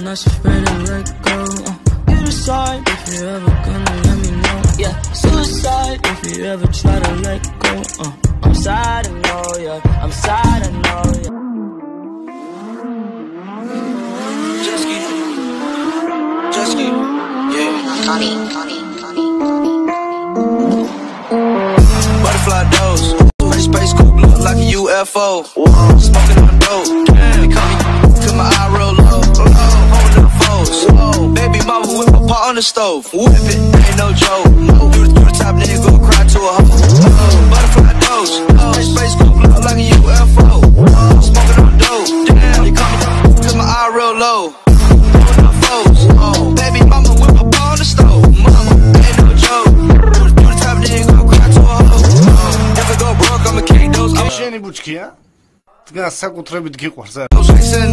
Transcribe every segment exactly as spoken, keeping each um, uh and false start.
not so afraid to let go. uh, You decide if you're ever gonna let me know. Yeah, suicide if you ever try to let go. uh, I'm sad, I know, yeah, I'm sad, I know, yeah. Just keep, just keep, yeah. Connie, Connie, Connie, Connie. Butterfly dose, pretty space coupe look like a U F O. Smoking on dope, they call me, cause my eye real low. Holding up foes, baby mama whip a pot on the stove. Whip it, ain't no joke. You the, you the top nigga, go cry to a hoe. Butterfly dose, pretty space coupe look like a U F O. Smoking on dope, they call me, cause my eye real low. Holding up foes, baby mama whip a pot on the stove. Mama, ain't no joke. You the, you the top nigga, go cry to a hoe. If I go broke, I'ma kick those. Шени бучки, а? Така всяко трябва да ги кварса. I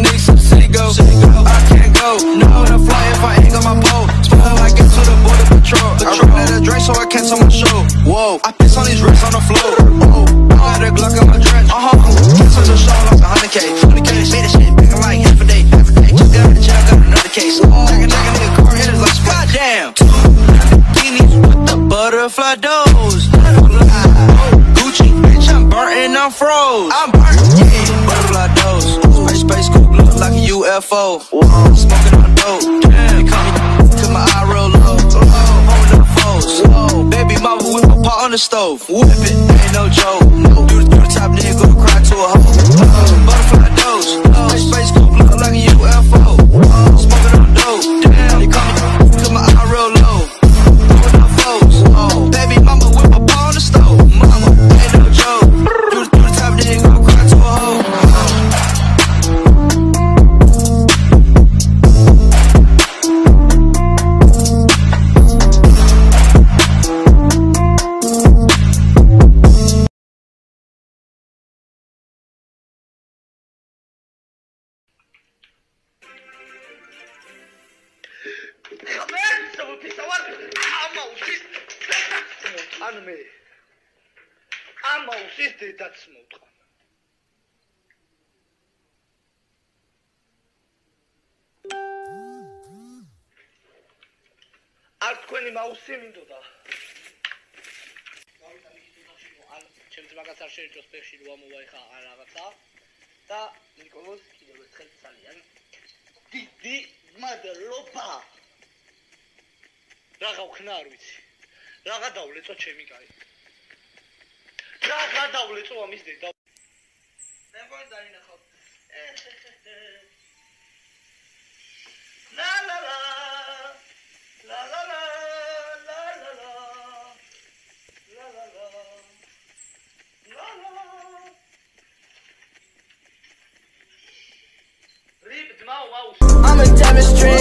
can't go, no, to fly if I ain't got my pole. Spilling like get to the border patrol. I run out of drink so I can't tell my show. Whoa, I piss on these wrists on the floor. Whoa, I got a Glock in my drench. Uh huh. Cancel the show like a hundred K. Hundred K, made this shit back like half a day. Half a day. Just got the check, got another case. Jack a jack a nigga car hitters like goddamn. Two Lamborghinis with the butterfly doors. Gucci, bitch, I'm burnt and I'm froze. I'm burnt, yeah. Butterfly doors. Space, space, coupe look like a U F O. Smoking on dope, they call me, cause my eye real low. Holding up foes, baby mama whip a pot on the stove. Whip it, ain't no joke. You the, you the top nigga, go cry to a hoe. Butterfly dose, space, space, coupe look like a U F O. Smoking on dope, they call me, cause my eye real low. Holding up foes, baby mama whip a pot on the stove. Mama, ain't no joke. You the, you the top nigga, go cry to a hoe. ანუ მე ამაუსის დედაც მოვთხრა. არ თქვენი მაუსი მინდოდა. ან ჩემს მაგას არ შეეჭოს ფეხში რომ ამოვა ეხა ან რაღაცა და ნიკოლოს კიდევ ერთხელ ძალიან დიდი მადლობა. რაღა ვქნა არ ვიცი. რაღა დავლეწო ჩემი კაი. რაღა დავლეწო ამის დედა. მე მგონი დაინახავ. ლა ლა ლა ლა ლა ლა ლა ლა ლა ლა ლა ლა ლა რიბ ძმაო მაუს. I'm a demonstrator.